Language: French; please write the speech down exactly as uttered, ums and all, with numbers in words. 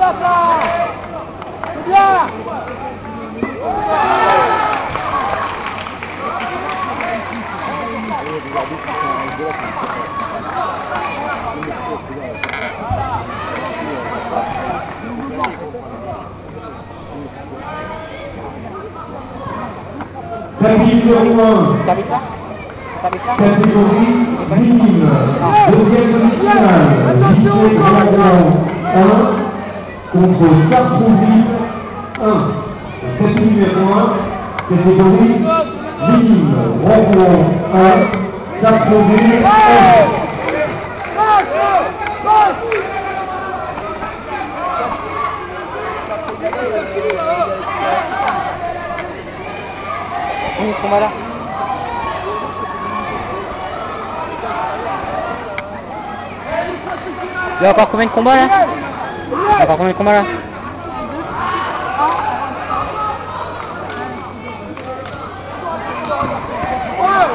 Catégorie un, catégorie minime, deuxième demi-finale, lycée Dragon un contre Sartrouville un. Catégorie numéro un, catégorie minime, Dragon un, Sartrouville un. Combien de combats là? Il y a encore combien de combats là? Il y a encore combien de combats là? Ouais.